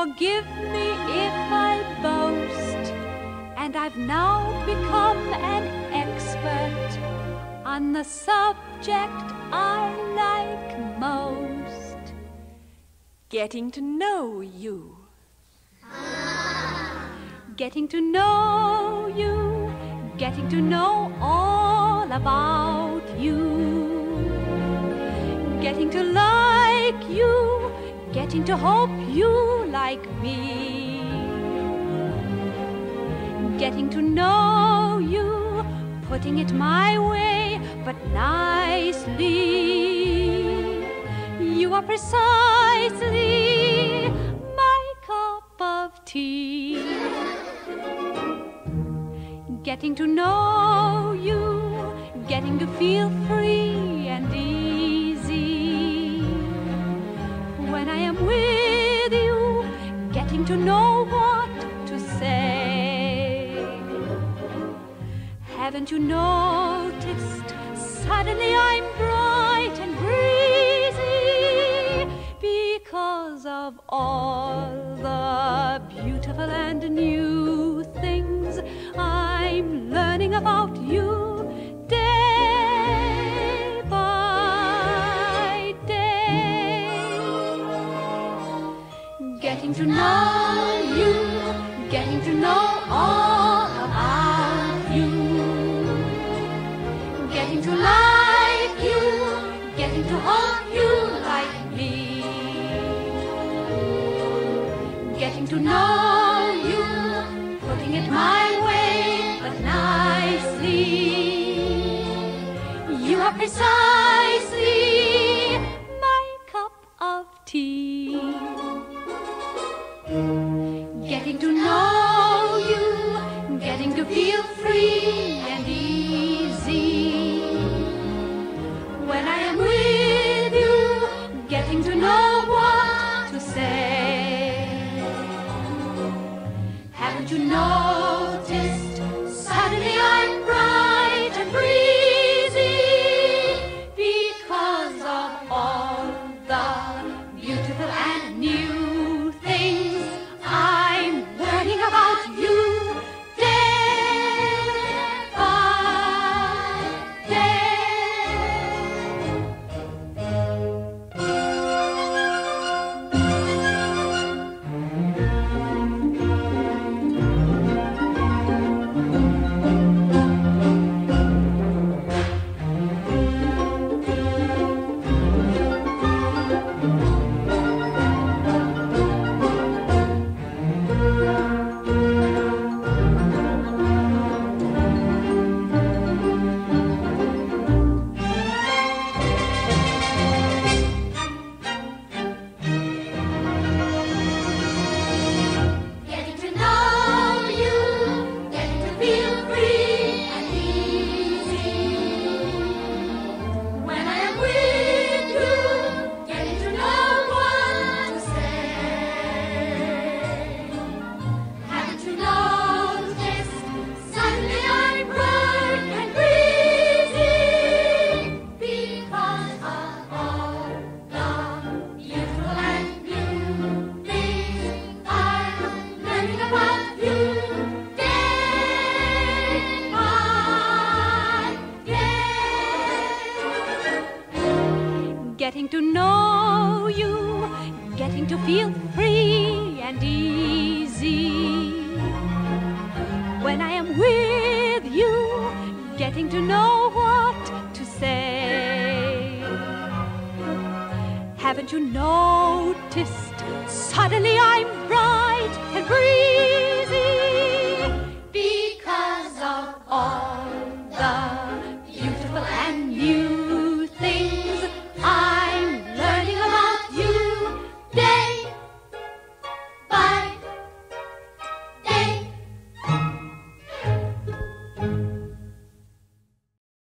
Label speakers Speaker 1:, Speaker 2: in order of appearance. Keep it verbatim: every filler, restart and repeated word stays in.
Speaker 1: Forgive me if I boast, and I've now become an expert on the subject I like most, getting to know you. Getting to know you, getting to know all about you, getting to like you, getting to hope you like me, getting to know you, putting it my way, but nicely. You are precisely my cup of tea. Getting to know you, getting to feel free and easy. When I am with you, getting to know what to say. Haven't you noticed, suddenly I'm bright and breezy because of all the beautiful and new things I'm learning about you day by day. Getting to know you, getting to know all about you, getting to like you, getting to hope you like me, getting to know you, putting it my way, but nicely. You are precisely my cup of tea. Getting to know you, getting to feel free and easy. When I am with you, getting to know what to say. Haven't you noticed, suddenly I'm bright and breezy because of all the beautiful and new things I'm learning about you day by day. Getting to know you, getting to feel free and easy. When I am with you, getting to know what to say. Haven't you noticed, suddenly I'm bright and breezy because of all the beautiful and new things I'm learning about you day by day. Getting to know you, getting to feel free and easy. When I am with you, getting to know what to say. Haven't you noticed, suddenly I'm bright and breezy